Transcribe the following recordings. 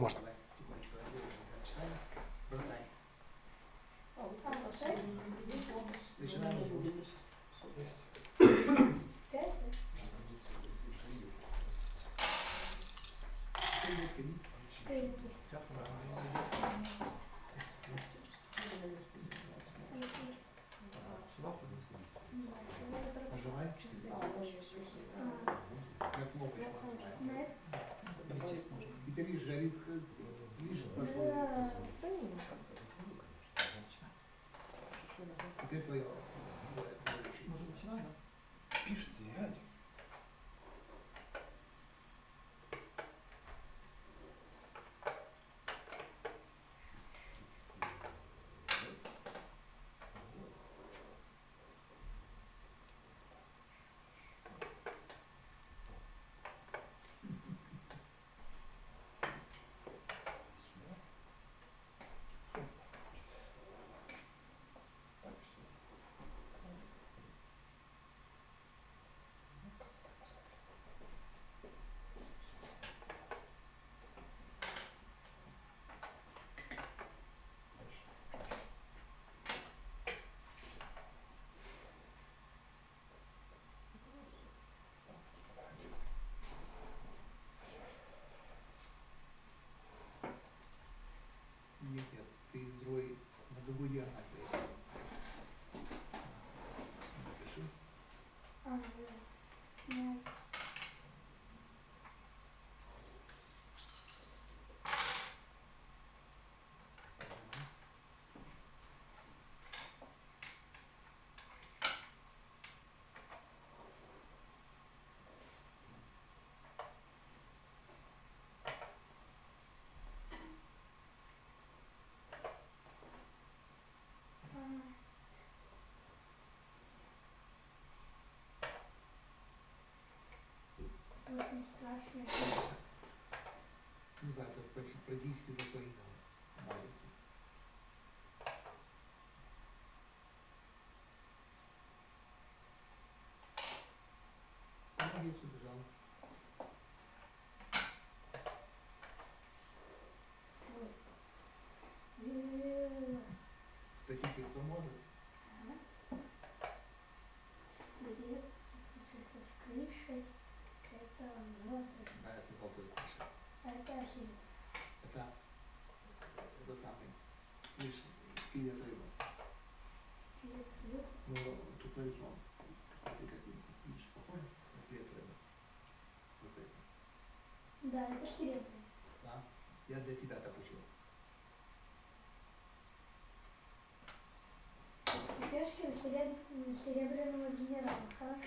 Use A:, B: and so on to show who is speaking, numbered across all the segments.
A: Можно.
B: Нажимай. Как лопать нажимай. Пересесть можно. Теперь видишь, жарит, видишь, пошло. Теперь твое.
A: Можно начинать, да? Пишется, реально.
B: Нет, ты другой, на другой диагональ. Напиши.
C: Очень страшно.
B: Ну да, это практически до своих маленьких. Молодец, убежал. Спасите, кто может?
C: Свиреп, с крышей. Это вот.
B: Да, это толпой крыша.
C: Это осень.
B: Это самый, видишь, пилит рыбу. Ну, тут нарисован. Ты как видишь, похоже на пилит рыбу? Вот это.
C: Да, это серебряный.
B: Да, я для себя так учил.
C: Пешки серебряного генерала, хорошо?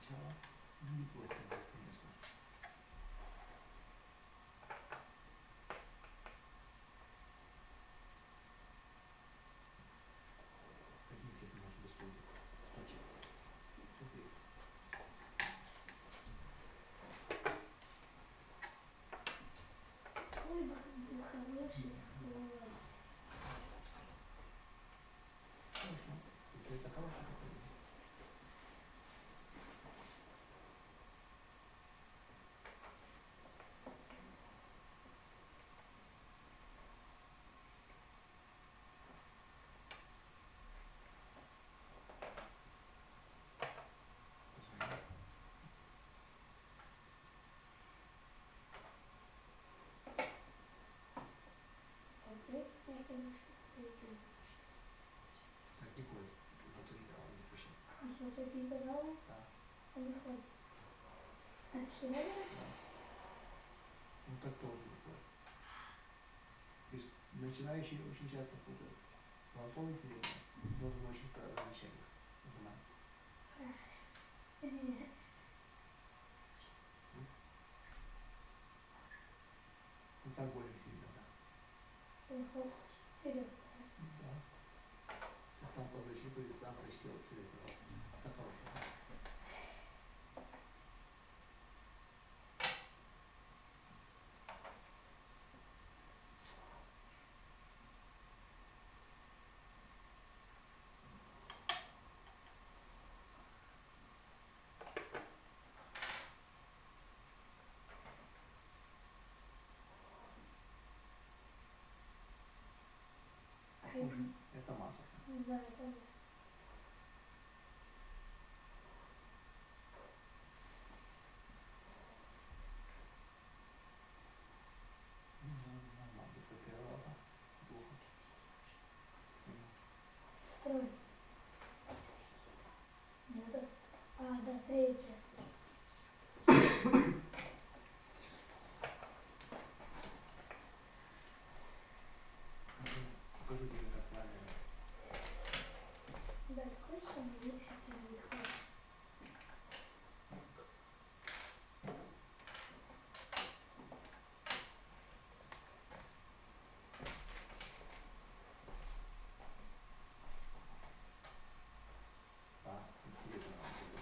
B: начала. Ну, не против, конечно. Возьми, естественно, может быть, будет точек. Что здесь?
C: Ой, хороший хвост.
B: Хорошо. Если это хорошо, то пойдем.
C: Окей, я, конечно, пойду.
B: Так, не ходит. Вот и да, он не пишет.
C: Если ты передавал,
B: Да,
C: он не ходит. А серебро?
B: да. Ну так тоже не ходит. То есть начинающие очень часто путают. Золотой и серебряный. Должен очень различать их. Нажимать.
C: Нет.
B: Ну так более сильно, да.
C: Он ходит вперед.
B: Да. Ты сам по защиту и сам прочтил серебро. Это хорошо. Похоже, это матушка.
C: Да, это да.
B: Нормально, это первая лапа. Плохо.
C: Строй. Нет, это... А, да, третья.
B: Покажу тебе, как правильно.
C: Да, какой самый лучший первый ход?
B: Да, серебряного.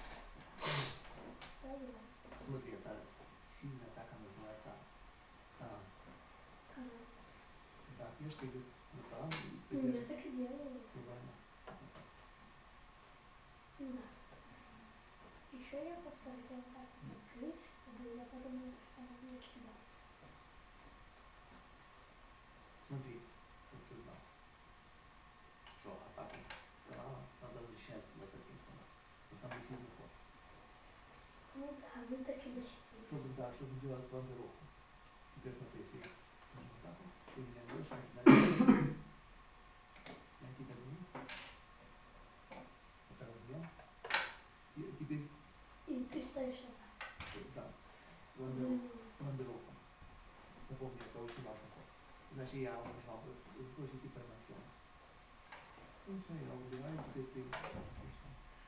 C: Да, да.
B: Смотри, это сильная атака называется таран.
C: Ага.
B: Да, пешка идет на таран и
C: Ну, я
B: придерживает.
C: так и делаю.
B: Правильно.
C: Да. Еще я поставлю вот так вот закрыть, чтобы я подумала, что она будет сюда.
B: Смотри, чтобы ты знал, что атаку тарана надо защищать вот таким ходом. Это самый сильный ход.
C: Ну да, вы так и защитили.
B: Чтобы, да, чтобы сделать планировку. Теперь смотри, если я нажму так вот, ты меня берешь, я тебя беру. Это размер. И теперь,
C: И ты ставишь это.
B: да, планировку. Запомни, это очень важный ход. Иначе я нажал бы сбросить и поймать. Ну все, я убиваю, теперь ты. Отлично.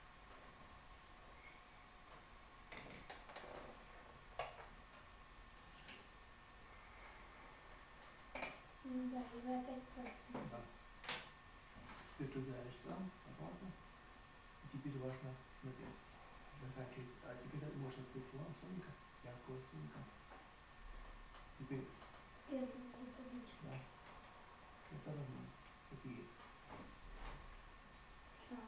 C: Ну да, и вы опять просто.
B: Да. Теперь ты ударишь сам, обратно. И теперь важно смотреть. Заканчивать. А теперь можно открыть слоника. Я открою слоника. Теперь,
C: Первый не победить.
B: да, это равно. Такие.
C: Шаг.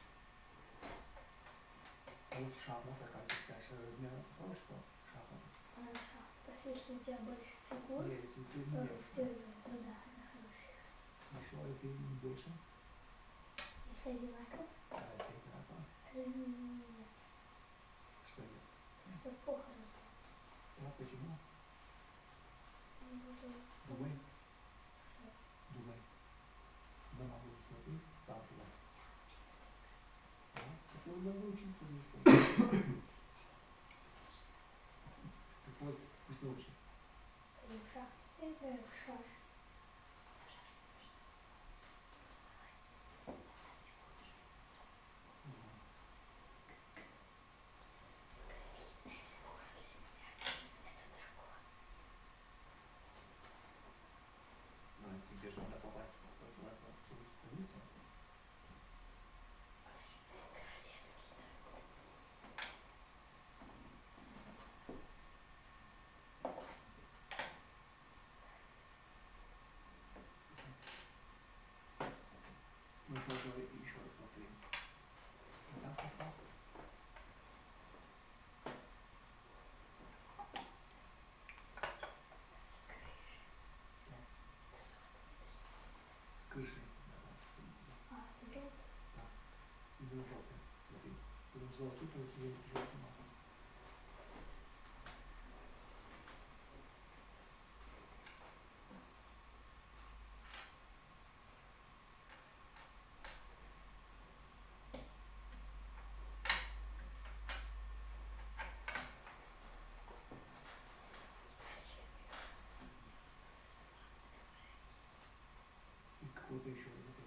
B: А вот шахмат, оказывается, размер хорошего шахмата.
C: Хорошо. Так если у тебя больше фигур,
B: Если ты
C: то
B: не
C: в теории, то да, это хороший.
B: еще, если не больше,
C: Если одинаково,
B: да, это одинаково.
C: нет.
B: Что нет?
C: Просто плохо разбил.
B: Да, почему?
C: Ну, вот,
B: Думай,
C: всё.
B: думай. Дома буду смотреть, сам туда. Да? Это надо учиться не Так вот, пусть научит.
C: Шаг. Это шаш.
B: золотую, то есть я сама. И какой-то еще хотел.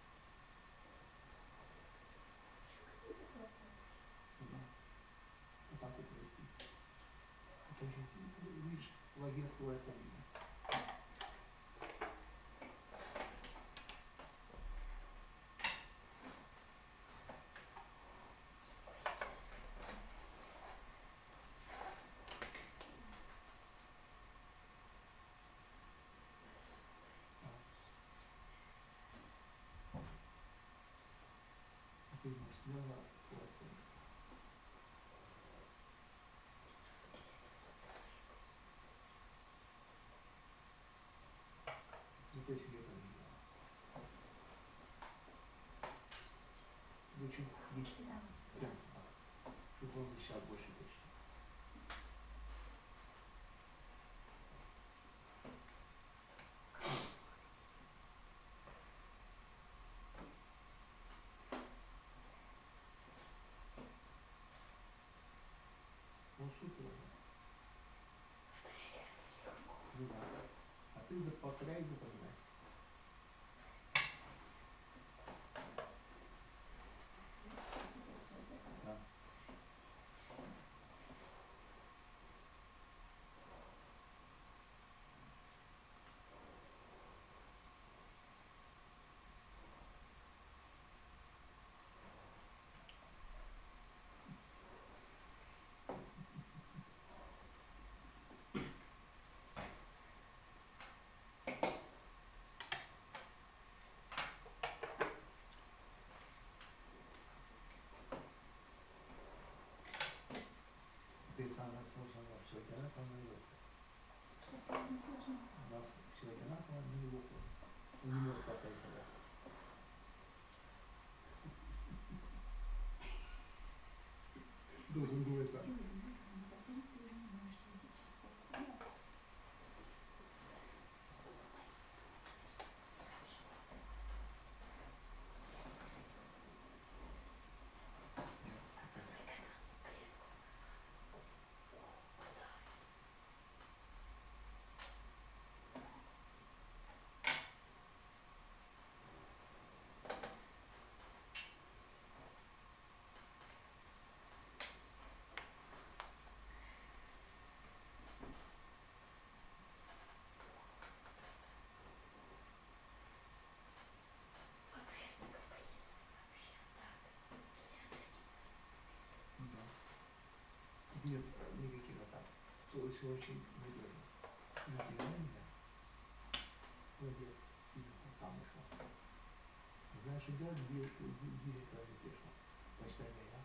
B: Да. Вот так вот провести. Это очень сильно. Видишь, лагерь открывается видно. Ты смело открывается. Зато себе там не дала. Лучше быть всем, чтобы он вещал больше точно. Ну супер. Ну да. А ты повторяй, запоминай. Да. Ты самое сложное у нас сегодня одинаково не легко.
C: Что самое сложное?
B: У нас сегодня одинаково не легко. Он не может поставить тогда. Должен думать сам. Да. Нет никаких атак. То есть очень надежно. Надежно. Молодец. Сам ушел. Знаешь, что делать, где тоже пришло. Почитай меня.